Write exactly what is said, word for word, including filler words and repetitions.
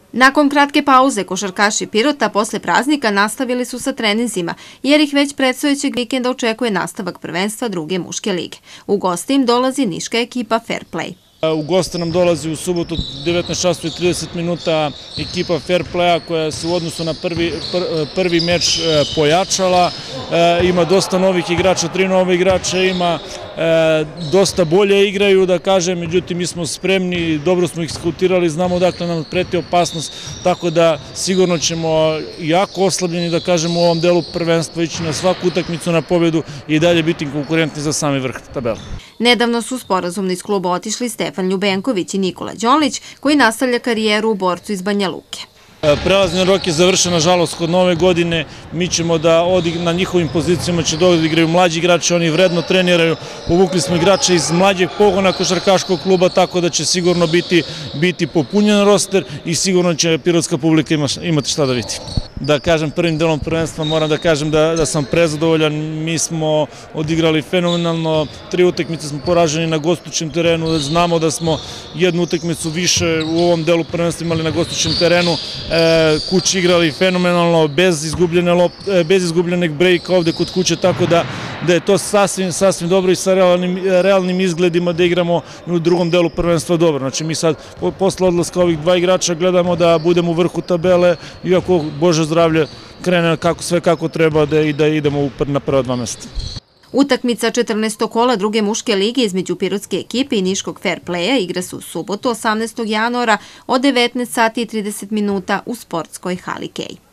Nakon kratke pauze, košarkaši Pirota posle praznika nastavili su sa treninzima, jer ih već predstojećeg vikenda očekuje nastavak prvenstva druge muške lige. U goste im dolazi niška ekipa Fair Play. U goste nam dolazi u subotu devetnaest časova i trideset minuta ekipa Fair Playa koja se u odnosu na prvi, prvi meč pojačala. Ima dosta novih igrača, tri nove igrača ima, dosta bolje igraju, da kažem, međutim mi smo spremni, dobro smo ih skautirali, znamo dakle nam preti opasnost, tako da sigurno ćemo jako oslabljeni, da kažem, u ovom delu prvenstva ići na svaku utakmicu na pobedu i dalje biti konkurentni za sami vrh tabela. Nedavno su sporazumno iz kluba otišli Stefan Ljubenković i Nikola Đonlić, koji nastavlja karijeru u Borcu iz Banja Luke. Prelazni rok je završen, nažalost, kod nove godine. Mi ćemo da na njihovim pozicijama će da igraju mlađi igrači, oni vredno treniraju. Povukli smo igrače iz mlađeg pogona košarkaškog kluba, tako da će sigurno biti, biti popunjen roster i sigurno će pirotska publika imati šta da vidi. Da kažem, prvim delom prvenstva moram da kažem da, da sam prezadovoljan. Mi smo odigrali fenomenalno, tri utakmice smo poraženi na gostujućem terenu, znamo da smo jednu utakmicu više u ovom delu prvenstva imali na gostujućem terenu. Kući igrali fenomenalno, bez izgubljene bez izgubljenog brejka ovde kod kuće, tako da da je to sasvim, sasvim dobro i sa realnim, realnim izgledima da igramo u drugom delu prvenstva dobro. Znači mi sad posle odlaska ovih dva igrača gledamo da budemo u vrhu tabele, iako Bože zdravlje krene kako sve kako treba da, i da idemo na prva dva mesta. Utakmica četrnaestog kola druge muške lige između pirotske ekipe i niškog Fair Playa igra se u subotu osamnaestog januara od devetnaest sati i trideset minuta u sportskoj hali Kej.